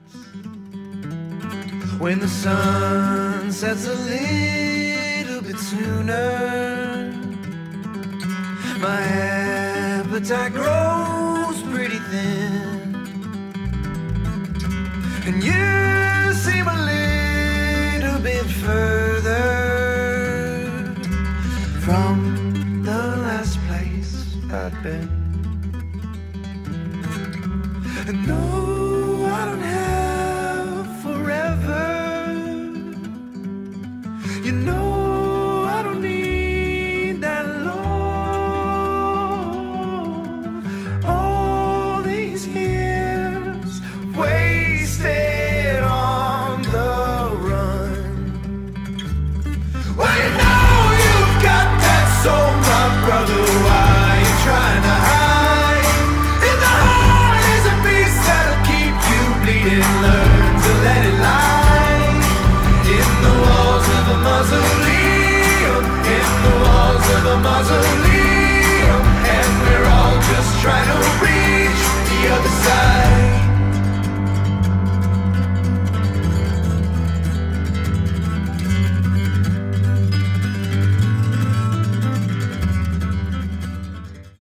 When the sun sets a little bit sooner, my appetite grows pretty thin, and you seem a little bit further from the last place I'd been. And no, I don't have forever. You know I don't need that long. All these years wasted on the run. Well, you know you've got that soul, my brother. Why you trying to hide? In the heart is a beast that'll keep you bleeding. Learn to let it lie. In the walls of a mausoleum, in the walls of a mausoleum.